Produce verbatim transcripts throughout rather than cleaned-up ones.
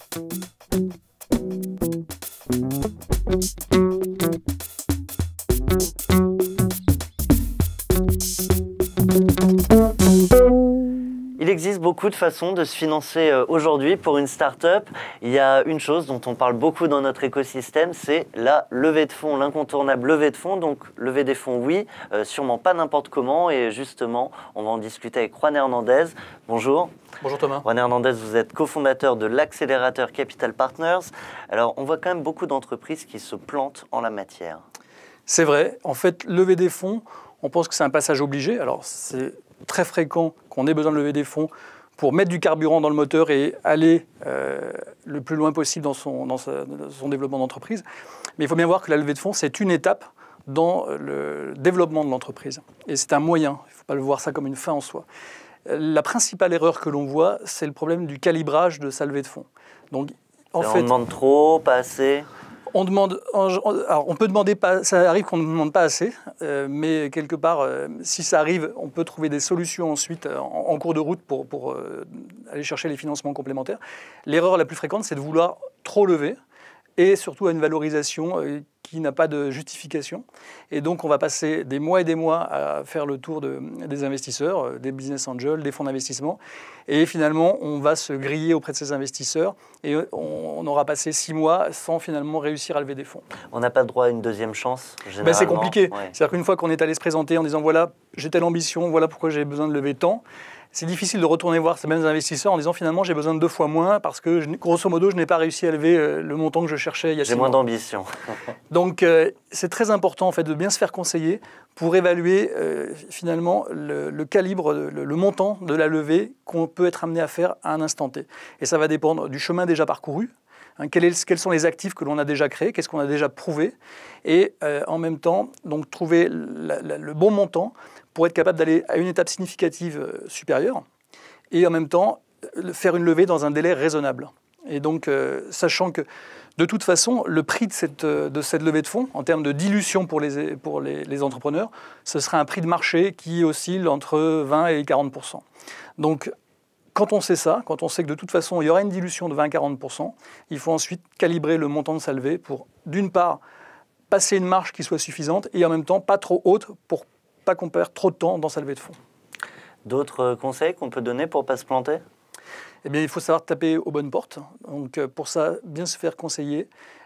Il existe beaucoup de façons de se financer aujourd'hui pour une start-up. Il y a une chose dont on parle beaucoup dans notre écosystème, c'est la levée de fonds, l'incontournable levée de fonds. Donc lever des fonds, oui, euh, sûrement pas n'importe comment. Et justement, on va en discuter avec Juan Hernandez. Bonjour. Bonjour Thomas. Juan Hernandez, vous êtes cofondateur de l'accélérateur Capital Partners. Alors on voit quand même beaucoup d'entreprises qui se plantent en la matière. C'est vrai. En fait, lever des fonds, on pense que c'est un passage obligé. Alors c'est très fréquent qu'on ait besoin de lever des fonds pour mettre du carburant dans le moteur et aller euh, le plus loin possible dans son, dans sa, dans son développement d'entreprise. Mais il faut bien voir que la levée de fonds, c'est une étape dans le développement de l'entreprise. Et c'est un moyen, il ne faut pas le voir ça comme une fin en soi. La principale erreur que l'on voit, c'est le problème du calibrage de sa levée de fonds. Donc, en on fait, demande trop, pas assez? On demande, alors on peut demander pas, ça arrive qu'on ne demande pas assez, euh, mais quelque part, euh, si ça arrive, on peut trouver des solutions ensuite euh, en, en cours de route pour, pour euh, aller chercher les financements complémentaires. L'erreur la plus fréquente, c'est de vouloir trop lever et surtout à une valorisation euh, qui n'a pas de justification. Et donc, on va passer des mois et des mois à faire le tour de, des investisseurs, euh, des business angels, des fonds d'investissement. Et finalement, on va se griller auprès de ces investisseurs et on, on aura passé six mois sans finalement réussir à lever des fonds. On n'a pas le droit à une deuxième chance, généralement. Ben, c'est compliqué. Ouais. C'est-à-dire qu'une fois qu'on est allé se présenter en disant « voilà, j'ai telle ambition, voilà pourquoi j'ai besoin de lever tant », c'est difficile de retourner voir ces mêmes investisseurs en disant finalement j'ai besoin de deux fois moins parce que grosso modo je n'ai pas réussi à lever le montant que je cherchais il y a six mois. J'ai moins d'ambition. Donc euh, c'est très important en fait de bien se faire conseiller pour évaluer euh, finalement le, le calibre, le, le montant de la levée qu'on peut être amené à faire à un instant T. Et ça va dépendre du chemin déjà parcouru. Hein, quel est, quels sont les actifs que l'on a déjà créés, qu'est-ce qu'on a déjà prouvé, et euh, en même temps donc trouver la, la, le bon montant pour être capable d'aller à une étape significative euh, supérieure, et en même temps euh, faire une levée dans un délai raisonnable. Et donc, euh, sachant que de toute façon, le prix de cette, de cette levée de fonds, en termes de dilution pour les, pour les, les entrepreneurs, ce sera un prix de marché qui oscille entre vingt et quarante pour cent. Donc, quand on sait ça, quand on sait que de toute façon, il y aura une dilution de vingt à quarante pour cent, il faut ensuite calibrer le montant de sa levée pour, d'une part, passer une marge qui soit suffisante et en même temps pas trop haute pour pas qu'on perde trop de temps dans sa levée de fonds. D'autres conseils qu'on peut donner pour ne pas se planter ? Eh bien, il faut savoir taper aux bonnes portes. Donc, pour ça, bien se faire conseiller.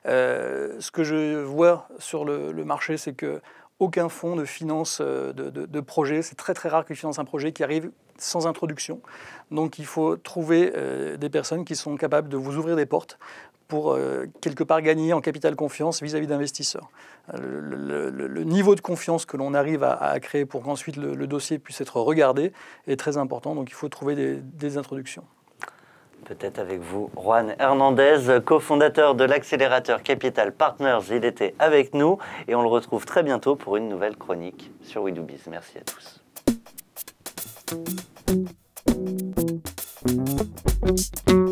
Euh, ce que je vois sur le, le marché, c'est que aucun fonds ne finance de, de, de projet. C'est très très rare qu'il finance un projet qui arrive sans introduction. Donc il faut trouver euh, des personnes qui sont capables de vous ouvrir des portes pour euh, quelque part gagner en capital confiance vis-à-vis d'investisseurs. Le, le, le, le niveau de confiance que l'on arrive à, à créer pour qu'ensuite le, le dossier puisse être regardé est très important. Donc il faut trouver des, des introductions. Peut-être avec vous, Juan Hernandez, cofondateur de l'accélérateur Capital Partners. Il était avec nous et on le retrouve très bientôt pour une nouvelle chronique sur We Do Biz. Merci à tous.